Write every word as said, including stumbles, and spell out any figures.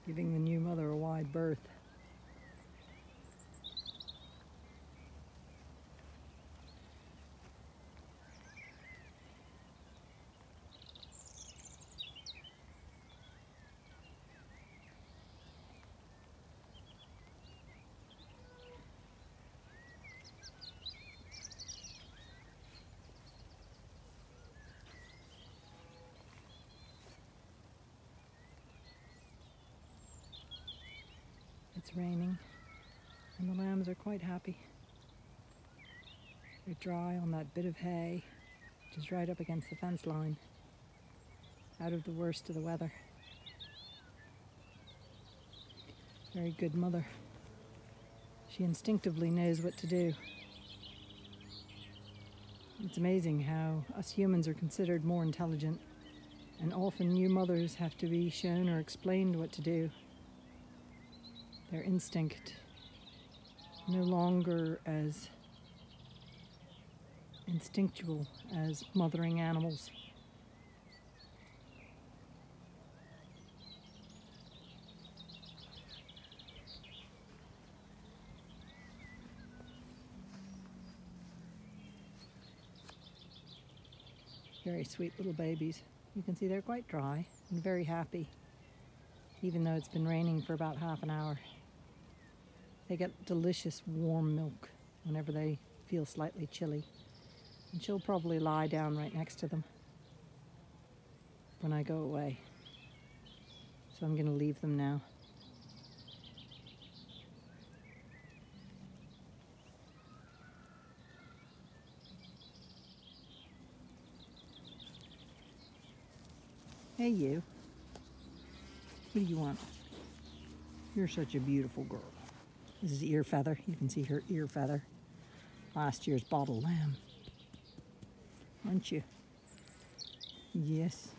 giving the new mother a wide berth. It's raining and the lambs are quite happy. They're dry on that bit of hay, which is right up against the fence line, out of the worst of the weather. Very good mother. She instinctively knows what to do. It's amazing how us humans are considered more intelligent, and often new mothers have to be shown or explained what to do. Their instinct no longer as instinctual as mothering animals. Very sweet little babies. You can see they're quite dry and very happy, even though it's been raining for about half an hour. They get delicious warm milk whenever they feel slightly chilly. And she'll probably lie down right next to them when I go away. So I'm going to leave them now. Hey you. What do you want? You're such a beautiful girl. This is ear feather. You can see her ear feather. Last year's bottle lamb. Aren't you? Yes.